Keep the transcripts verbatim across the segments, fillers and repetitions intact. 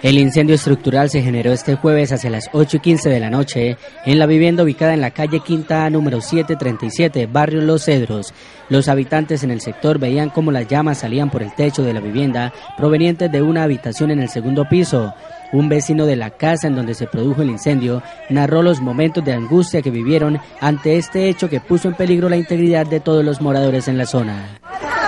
El incendio estructural se generó este jueves hacia las ocho y quince de la noche en la vivienda ubicada en la calle Quinta A número setecientos treinta y siete, barrio Los Cedros. Los habitantes en el sector veían cómo las llamas salían por el techo de la vivienda provenientes de una habitación en el segundo piso. Un vecino de la casa en donde se produjo el incendio narró los momentos de angustia que vivieron ante este hecho que puso en peligro la integridad de todos los moradores en la zona.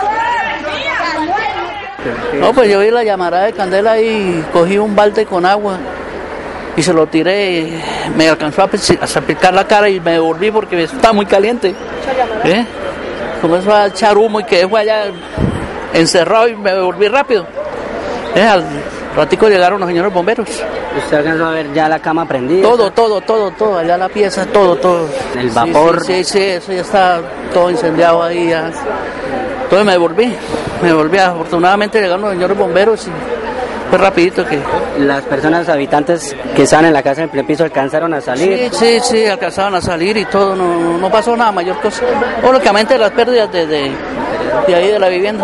No, pues yo vi la llamarada de candela y cogí un balde con agua y se lo tiré, me alcanzó a salpicar la cara y me devolví porque estaba muy caliente. ¿Eh? Comenzó a echar humo y quedé allá encerrado y me devolví rápido. ¿Eh? Al ratico llegaron los señores bomberos. ¿Usted alcanzó a ver ya la cama prendida? Todo, todo, todo, todo, allá la pieza, todo, todo. ¿El vapor? Sí, sí, sí, sí, eso ya está todo incendiado ahí. Ya. Entonces me devolví, me devolví. Afortunadamente llegaron los señores bomberos y fue rapidito que... ¿Las personas habitantes que estaban en la casa en el primer piso alcanzaron a salir? Sí, sí, sí, alcanzaron a salir y todo, no, no pasó nada, mayor cosa. Únicamente las pérdidas de, de, de ahí de la vivienda.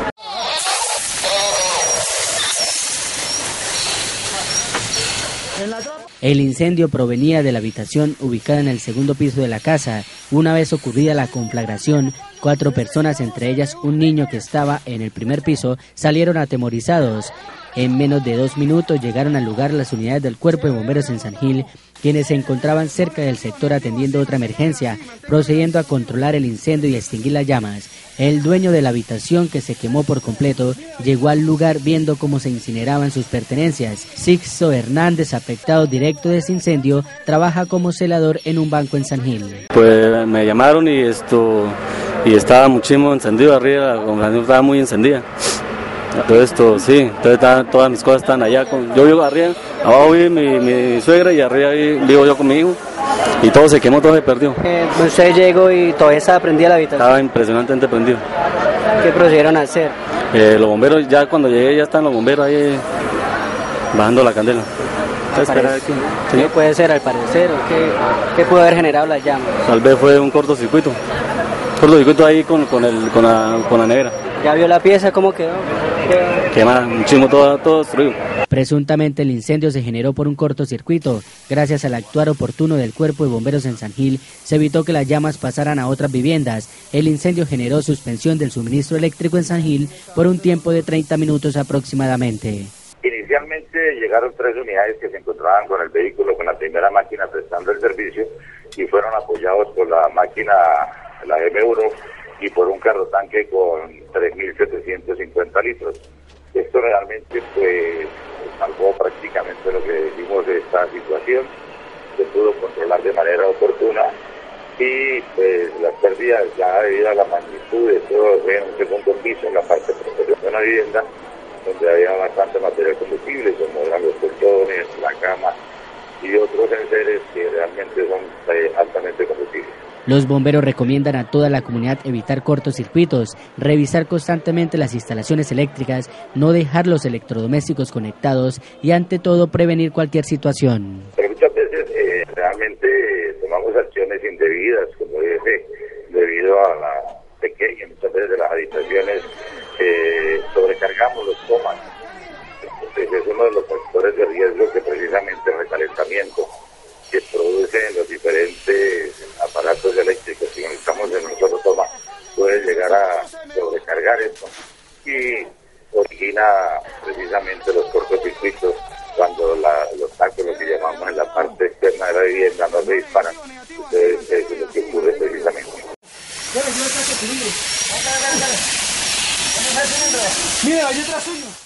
El incendio provenía de la habitación ubicada en el segundo piso de la casa. Una vez ocurrida la conflagración, cuatro personas, entre ellas un niño que estaba en el primer piso, salieron atemorizados. En menos de dos minutos llegaron al lugar las unidades del Cuerpo de Bomberos en San Gil, quienes se encontraban cerca del sector atendiendo otra emergencia, procediendo a controlar el incendio y extinguir las llamas. El dueño de la habitación, que se quemó por completo, llegó al lugar viendo cómo se incineraban sus pertenencias. Sixto Hernández, afectado directo de ese incendio, trabaja como celador en un banco en San Gil. Pues me llamaron y esto y estaba muchísimo encendido arriba, la conversación estaba muy encendida. Todo esto, sí, entonces estaban, todas mis cosas están allá. Con, yo vivo arriba, abajo vive mi, mi suegra y arriba vivo yo con mi hijo. Y todo se quemó, todo se perdió. Eh, usted llegó y todavía estaba prendida la habitación. Estaba impresionantemente prendido. ¿Qué procedieron a hacer? Eh, los bomberos, ya cuando llegué ya están los bomberos ahí bajando la candela. Aquí. ¿Qué puede ser al parecer? ¿O qué, qué pudo haber generado la llama? Tal vez fue un cortocircuito. Cortocircuito ahí con, con, el, con, la, con la nevera. ¿Ya vio la pieza cómo quedó? Quemada, muchísimo, todo, todo destruido. Presuntamente el incendio se generó por un cortocircuito. Gracias al actuar oportuno del Cuerpo de Bomberos en San Gil, se evitó que las llamas pasaran a otras viviendas. El incendio generó suspensión del suministro eléctrico en San Gil por un tiempo de treinta minutos aproximadamente. Inicialmente llegaron tres unidades que se encontraban con el vehículo, con la primera máquina prestando el servicio, y fueron apoyados por la máquina, la M uno, y por un carro tanque con tres mil setecientos cincuenta litros. Esto realmente pues salvó prácticamente lo que decimos de esta situación, se pudo controlar de manera oportuna y pues las pérdidas ya debido a la magnitud de todo fue en un segundo piso, en la parte posterior de la vivienda, donde había bastante material combustible, como eran los colchones, la cama y otros enseres que realmente son eh, altamente combustibles. Los bomberos recomiendan a toda la comunidad evitar cortocircuitos, revisar constantemente las instalaciones eléctricas, no dejar los electrodomésticos conectados y ante todo prevenir cualquier situación. Pero muchas veces eh, realmente tomamos acciones indebidas, como dije, debido a la pequeña, muchas veces de las habitaciones eh, sobrecargamos los tomas. Entonces es uno de los factores de riesgo que precisamente el recalentamiento que producen los diferentes aparatos eléctricos que estamos en un solo toma puede llegar a sobrecargar esto y origina precisamente los cortocircuitos cuando la, los tacos, lo que llamamos en la parte externa de la vivienda, no se disparan. Entonces eso es lo que ocurre precisamente. Mira, yo trazo uno.